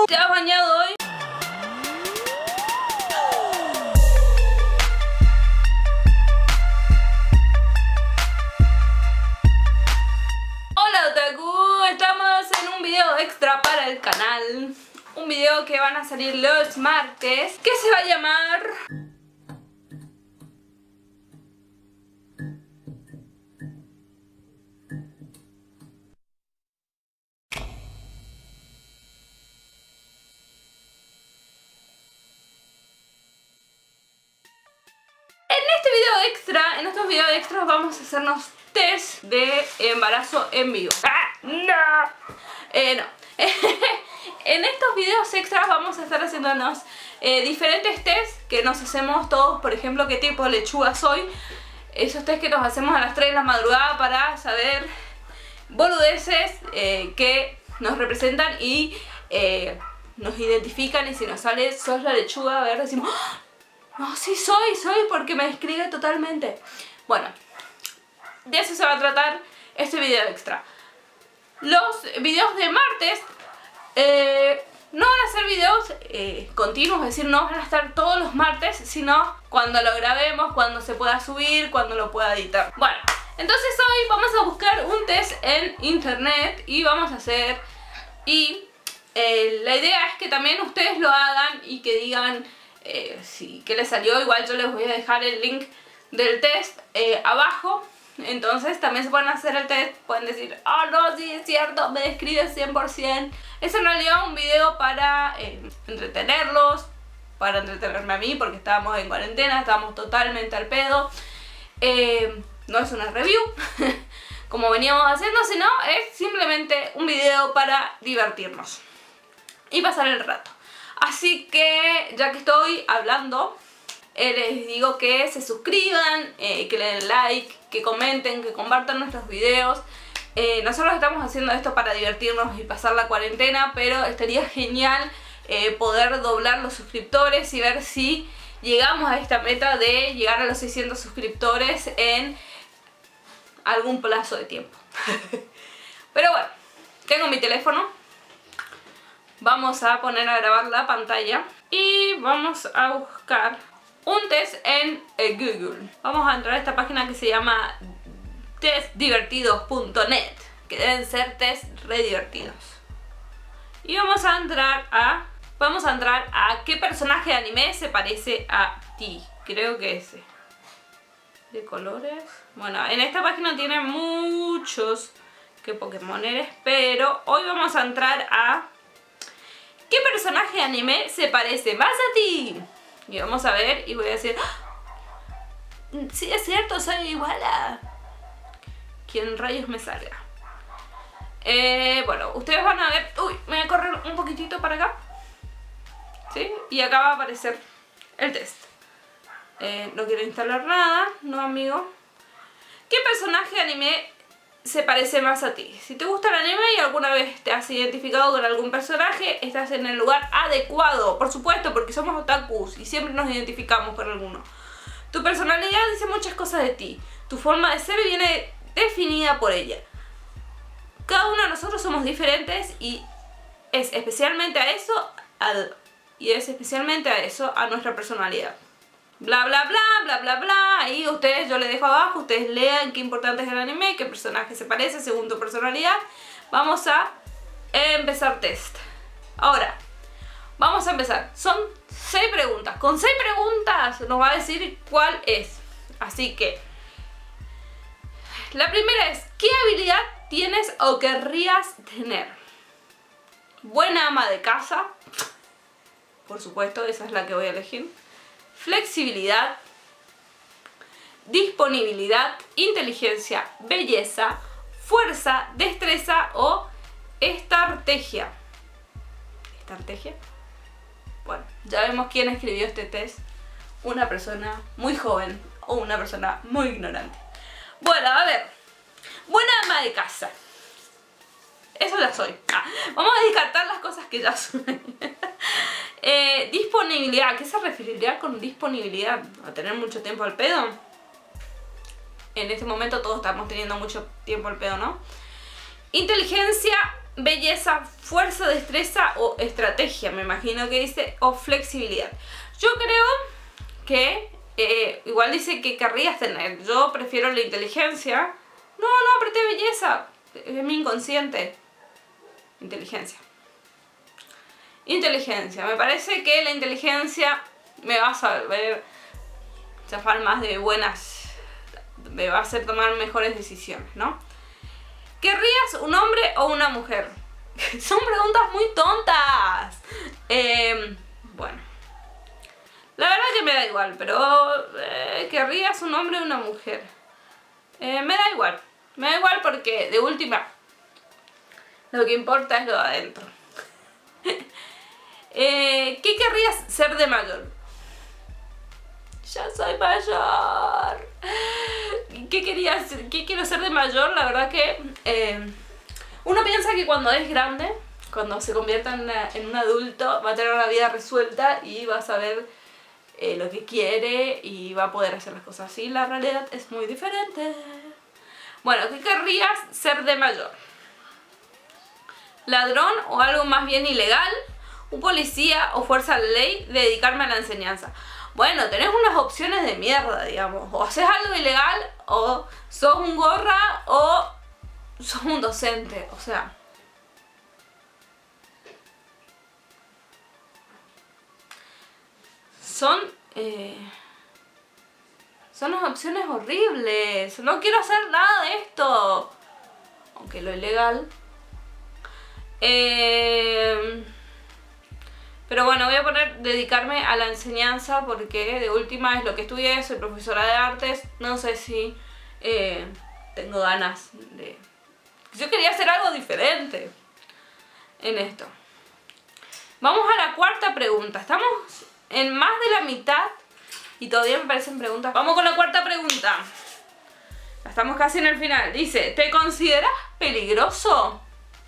¿Te has bañado hoy? Hola otaku, estamos en un video extra para el canal. Un video que van a salir los martes, que se va a llamar... En estos videos extras vamos a hacernos test de embarazo en vivo. ¡Ah! ¡No! No. En estos videos extras vamos a estar haciéndonos diferentes tests que nos hacemos todos. Por ejemplo, qué tipo de lechuga soy. Esos test que nos hacemos a las 3 de la madrugada para saber boludeces que nos representan y nos identifican. Y si nos sale sos la lechuga, a ver, decimos... No, sí soy porque me describe totalmente. Bueno, de eso se va a tratar este video extra. Los videos de martes no van a ser videos continuos, es decir, no van a estar todos los martes, sino cuando lo grabemos, cuando se pueda subir, cuando lo pueda editar. Bueno, entonces hoy vamos a buscar un test en internet y vamos a hacer... Y la idea es que también ustedes lo hagan y que digan... si que les salió. Igual yo les voy a dejar el link del test abajo. Entonces también se pueden hacer el test. Pueden decir, oh no, sí es cierto, me describe 100%. Es en realidad un video para entretenerlos, para entretenerme a mí, porque estábamos en cuarentena, estábamos totalmente al pedo. No es una review como veníamos haciendo, sino es simplemente un video para divertirnos y pasar el rato. Así que, ya que estoy hablando, les digo que se suscriban, que le den like, que comenten, que compartan nuestros videos. Nosotros estamos haciendo esto para divertirnos y pasar la cuarentena, pero estaría genial poder doblar los suscriptores y ver si llegamos a esta meta de llegar a los 600 suscriptores en algún plazo de tiempo. Pero bueno, tengo mi teléfono. Vamos a poner a grabar la pantalla y vamos a buscar un test en Google. Vamos a entrar a esta página que se llama testdivertidos.net, que deben ser test re divertidos. Y vamos a entrar a qué personaje de anime se parece a ti. Creo que ese. De colores. Bueno, en esta página tiene muchos que Pokémon eres, pero hoy vamos a entrar a... ¿qué personaje de anime se parece más a ti? Y vamos a ver y voy a decir... sí, es cierto, soy igual a... ¿quién rayos me salga? Bueno, ustedes van a ver... uy, me voy a correr un poquitito para acá. ¿Sí? Y acá va a aparecer el test. No quiero instalar nada, ¿no, amigo? ¿Qué personaje de anime se parece más a ti? Si te gusta el anime y alguna vez te has identificado con algún personaje, estás en el lugar adecuado, por supuesto, porque somos otakus y siempre nos identificamos con alguno. Tu personalidad dice muchas cosas de ti. Tu forma de ser viene definida por ella. Cada uno de nosotros somos diferentes y es especialmente a eso a nuestra personalidad. Bla bla bla, bla bla bla. Ahí ustedes, yo les dejo abajo, ustedes lean qué importante es el anime, qué personaje se parece según tu personalidad. Vamos a empezar test. Ahora, vamos a empezar. Son 6 preguntas. Con 6 preguntas nos va a decir cuál es. Así que la primera es, ¿qué habilidad tienes o querrías tener? Buena ama de casa. Por supuesto, esa es la que voy a elegir. Flexibilidad, disponibilidad, inteligencia, belleza, fuerza, destreza o estrategia. ¿Estrategia? Bueno, ya vemos quién escribió este test. Una persona muy joven o una persona muy ignorante. Bueno, a ver. Buena ama de casa. Eso ya soy. Vamos a descartar las cosas que ya soy. Disponibilidad. ¿A qué se referiría con disponibilidad? ¿A tener mucho tiempo al pedo? En este momento todos estamos teniendo mucho tiempo al pedo, ¿no? Inteligencia belleza, fuerza, destreza o estrategia, me imagino que dice, o flexibilidad. Yo creo que igual dice que querrías tener. Yo prefiero la inteligencia. No, apreté belleza. Es mi inconsciente. Inteligencia. Inteligencia. Me parece que la inteligencia me va a saber zafar más de buenas. Me va a hacer tomar mejores decisiones, ¿no? ¿Querrías un hombre o una mujer? Son preguntas muy tontas. Bueno. La verdad que me da igual, pero ¿querrías un hombre o una mujer? Me da igual. Me da igual porque, de última, lo que importa es lo de adentro. ¿Qué querrías ser de mayor? Ya soy mayor. ¿Qué quiero ser de mayor? La verdad que uno piensa que cuando es grande, cuando se convierta en un adulto, va a tener una vida resuelta y va a saber lo que quiere y va a poder hacer las cosas así. La realidad es muy diferente. Bueno, ¿qué querrías ser de mayor? ¿Ladrón o algo más bien ilegal? ¿Un policía o fuerza de la ley? ¿Dedicarme a la enseñanza? Bueno, tenés unas opciones de mierda, digamos. O haces algo ilegal, o sos un gorra, o sos un docente. O sea, son unas opciones horribles. No quiero hacer nada de esto. Aunque lo ilegal. Pero bueno, voy a poner dedicarme a la enseñanza porque de última es lo que estudié, soy profesora de artes. No sé si tengo ganas de... Yo quería hacer algo diferente en esto. Vamos a la cuarta pregunta. Estamos en más de la mitad y todavía me parecen preguntas. Vamos con la cuarta pregunta. Estamos casi en el final. Dice, ¿te consideras peligroso?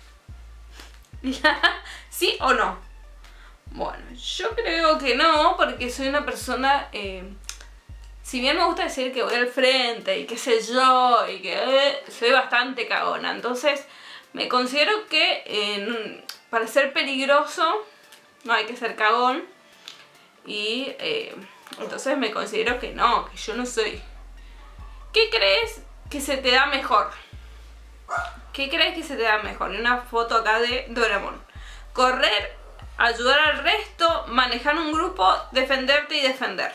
¿Sí o no? Bueno, yo creo que no, porque soy una persona, si bien me gusta decir que voy al frente y qué sé yo, y que soy bastante cagona, entonces me considero que para ser peligroso no hay que ser cagón, y entonces me considero que no, que yo no soy. ¿Qué crees que se te da mejor? ¿Qué crees que se te da mejor? Y una foto acá de Doraemon. Correr, ayudar al resto, manejar un grupo, defenderte y defender.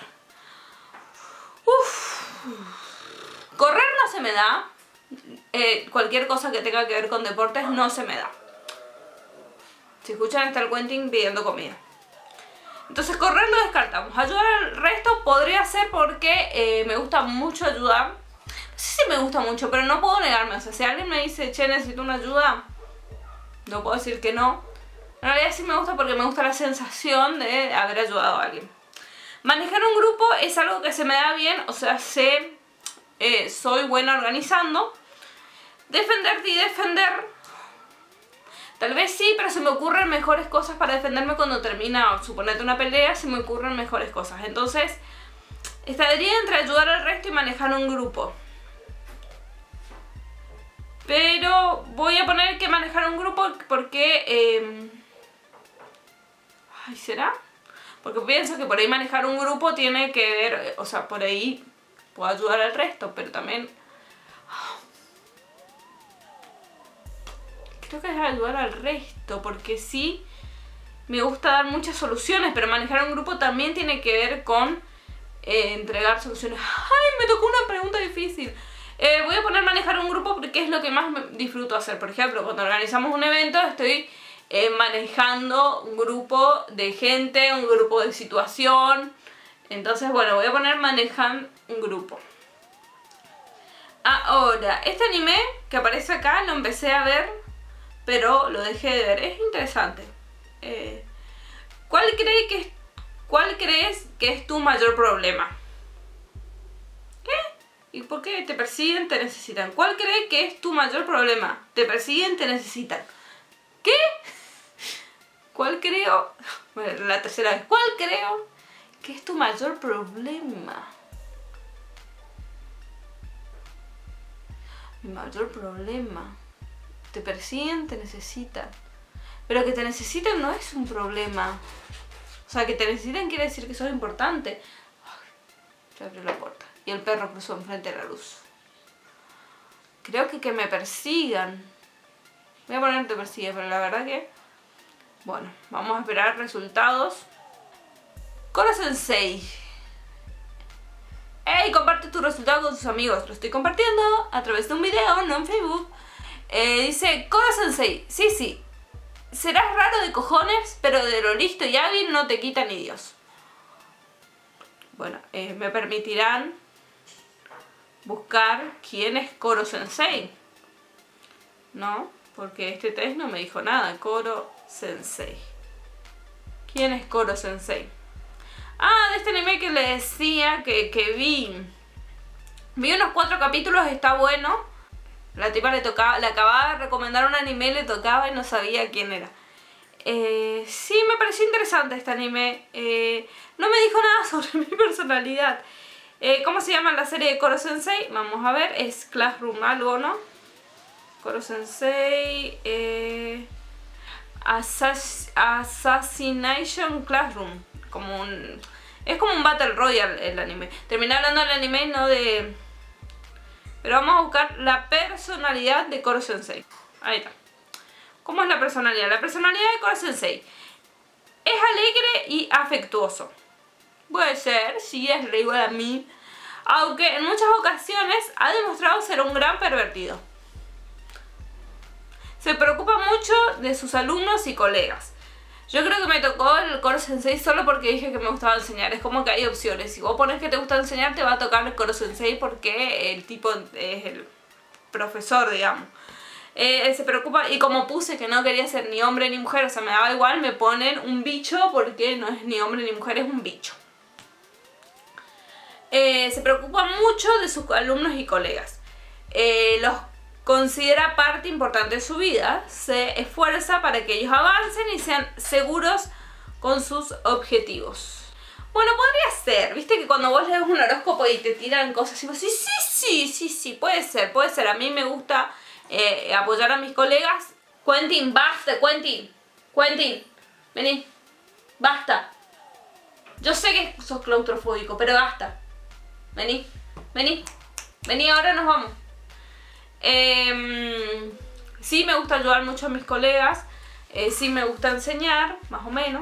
Correr no se me da. Cualquier cosa que tenga que ver con deportes no se me da. Si escuchan está el Quentin pidiendo comida. Entonces correr lo descartamos. Ayudar al resto podría ser porque me gusta mucho ayudar. No sé si me gusta mucho, pero no puedo negarme. O sea, si alguien me dice, che, necesito una ayuda, no puedo decir que no. En realidad sí me gusta porque me gusta la sensación de haber ayudado a alguien. Manejar un grupo es algo que se me da bien, o sea, soy buena organizando. Defenderte y defender, tal vez sí, pero se me ocurren mejores cosas para defenderme cuando termina, suponete una pelea, se me ocurren mejores cosas. Entonces, estaría entre ayudar al resto y manejar un grupo. Pero voy a poner que manejar un grupo porque... Ay, ¿será? Porque pienso que por ahí manejar un grupo tiene que ver... O sea, por ahí puedo ayudar al resto, pero también... Creo que es ayudar al resto, porque sí me gusta dar muchas soluciones, pero manejar un grupo también tiene que ver con entregar soluciones. ¡Ay, me tocó una pregunta difícil! Voy a poner manejar un grupo porque es lo que más disfruto hacer. Por ejemplo, cuando organizamos un evento estoy manejando un grupo de gente, un grupo de situación. Entonces, bueno, voy a poner manejar un grupo. Ahora, este anime que aparece acá lo empecé a ver, pero lo dejé de ver. Es interesante. ¿Cuál crees que es tu mayor problema? ¿Qué? ¿Y por qué te persiguen, te necesitan? ¿Cuál crees que es tu mayor problema? Te persiguen, te necesitan. ¿Qué? ¿Cuál creo? Bueno, la tercera vez. ¿Cuál creo que es tu mayor problema? Mi mayor problema. Te persiguen, te necesitan. Pero que te necesiten no es un problema. O sea, que te necesiten quiere decir que sos importante. Se abrió la puerta y el perro cruzó enfrente de la luz. Creo que me persigan. Voy a poner que te persigue, pero la verdad que... Bueno, vamos a esperar resultados. Koro Sensei. ¡Ey! Comparte tu resultado con sus amigos. Lo estoy compartiendo a través de un video, no en Facebook. Dice Koro Sensei. Sí. Serás raro de cojones, pero de lo listo y hábil no te quita ni Dios. Bueno, me permitirán buscar quién es Koro Sensei. No, porque este test no me dijo nada. Koro Sensei. ¿Quién es Koro Sensei? Ah, de este anime que le decía que vi. Vi unos 4 capítulos, está bueno. La tipa le acababa de recomendar un anime y le tocaba y no sabía quién era. Sí, me pareció interesante este anime. No me dijo nada sobre mi personalidad. ¿Cómo se llama la serie de Koro Sensei? Vamos a ver, es Classroom algo, ¿no? Koro Sensei... Assassination Classroom. Es como un Battle Royale el anime. Terminé hablando del anime, no de... Pero vamos a buscar la personalidad de Koro Sensei. Ahí está. ¿Cómo es la personalidad? La personalidad de Koro Sensei es alegre y afectuoso. Puede ser, sí, es igual a mí. Aunque en muchas ocasiones ha demostrado ser un gran pervertido. Se preocupa mucho de sus alumnos y colegas. Yo creo que me tocó el Koro Sensei solo porque dije que me gustaba enseñar. Es como que hay opciones. Si vos pones que te gusta enseñar, te va a tocar el Koro Sensei porque el tipo es el profesor, digamos. Se preocupa, y como puse que no quería ser ni hombre ni mujer, o sea, me daba igual, me ponen un bicho porque no es ni hombre ni mujer, es un bicho. Se preocupa mucho de sus alumnos y colegas. Los considera parte importante de su vida, se esfuerza para que ellos avancen y sean seguros con sus objetivos. Bueno, podría ser, viste que cuando vos lees un horóscopo y te tiran cosas y vos decís, sí, puede ser. A mí me gusta apoyar a mis colegas. Quentin, basta, Quentin, vení, basta. Yo sé que sos claustrofóbico, pero basta. Vení, ahora nos vamos. Sí me gusta ayudar mucho a mis colegas, sí me gusta enseñar, más o menos.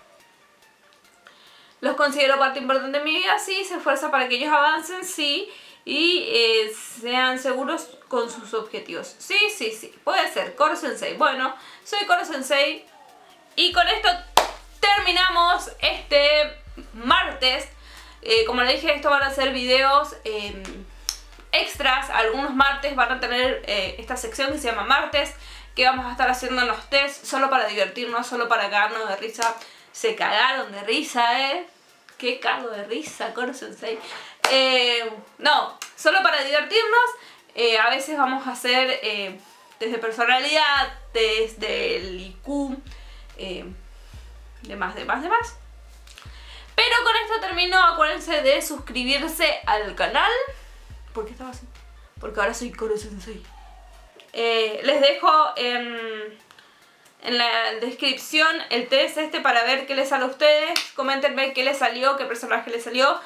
Los considero parte importante de mi vida, sí, se esfuerza para que ellos avancen, sí, y sean seguros con sus objetivos. Sí, puede ser, Koro Sensei. Bueno, soy Koro Sensei y con esto terminamos este martes. Como les dije, esto van a ser videos extras. Algunos martes van a tener esta sección que se llama martes, que vamos a estar haciendo unos tests solo para divertirnos, solo para cagarnos de risa. Se cagaron de risa, qué cago de risa, Koro Sensei. No, solo para divertirnos. A veces vamos a hacer test de personalidad, test del IQ, demás. Pero con esto termino. Acuérdense de suscribirse al canal. ¿Por qué estaba así? Porque ahora soy Koro Sensei. Les dejo en la descripción el test para ver qué les sale a ustedes. Coméntenme qué les salió, qué personaje les salió.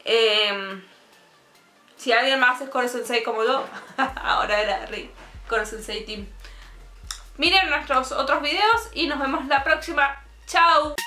Si alguien más es Koro Sensei como yo, ahora era Koro Sensei Team. Miren nuestros otros videos y nos vemos la próxima. ¡Chao!